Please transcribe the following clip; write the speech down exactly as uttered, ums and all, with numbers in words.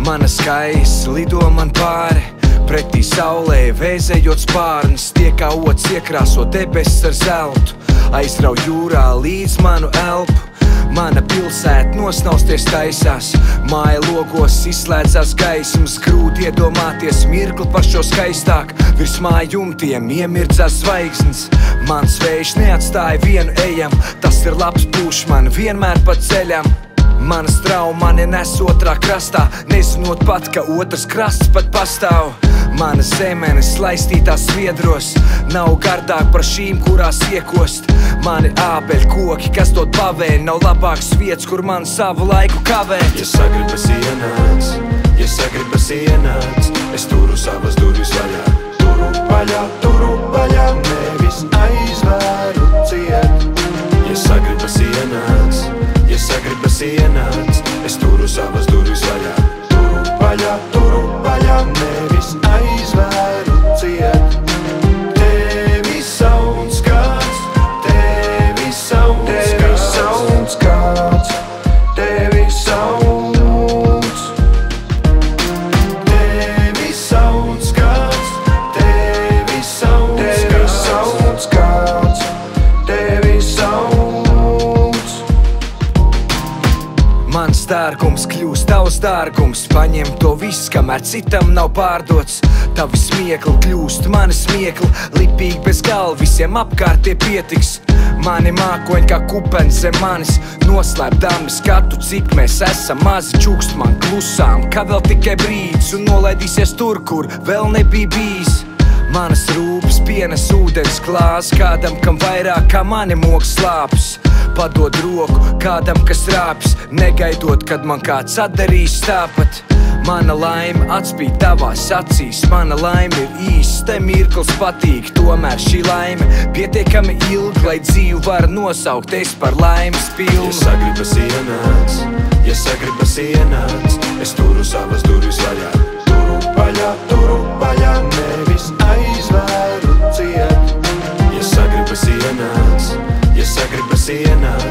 Mana skaists lido man pāri, pretī saulē vēzējot spārnis. Tie kā ots iekrāso debesis ar zeltu, aizrauj jūrā līdz manu elpu. Mana pilsēta nosnausties taisās, māja logos izslēdzās gaismas. Grūti iedomāties mirkli par šo skaistāk, virs māja jumtiem iemirdzās zvaigznes. Mans vējš neatstāja vienu ejam, tas ir labs pūš man vienmēr pa ceļam. Mana strauma mani nes otrā krastā, nezinot pat, ka otrs krasts pat pastāv. Mana zemenes laistītās sviedros nav gardāk par šīm, kurās iekost. Mani ābeļu koki, kas dod pavēļ, nav labāks vietas, kur man savu laiku kavēt. Ja sagribas ienāc, ja sagribas ienāc, es turu savas durvis vaļā. Turu vaļā, turu vaļā, nevis aizvēru ciet. Ja sagribas ienāc, ja sagribas ienāc, es turu savas durvis vaļā. Turu vaļā, turu vaļā, nevis aizvēru ciet. Tevi sauc kāds, tevi sauc kāds, tevi sauc. Tevi sauc kāds, tevi sauc kāds, tevi sauc. Mans dārgums kļūst tavs dārgums, paņem to viss, kamēr citam nav pārdots. Tavi smiekli kļūst mani smiekli, lipīgi bez galva, visiem apkārt tie pietiks. Mani mākoņi kā kupeni zem manis, noslēpdami skatu, cik mēs esam mazi. Čukst man klusām, ka vēl tikai brīdis, un nolaidīsies tur, kur vēl nebija bijis. Manas rūpes pienes ūdens klās kādam, kam vairāk kā mani moks slāpes. Padod roku kādam, kas rāpjas, negaidot, kad man kāds atdarīs tāpat. Mana laime atspīd tavās acīs, mana laime ir īsts, te mirklis patīk. Tomēr šī laime pietiekami ilga, lai dzīvi var nosaukt es par laimes pilnu. Ja sagribas ienāc, ja sagribas ienāc, es turu savas durvis vaļā. Turu vaļā, turu vaļā, nevis aizvēru ciet. Ja sagribas ienāc, ja sagribas ienāc,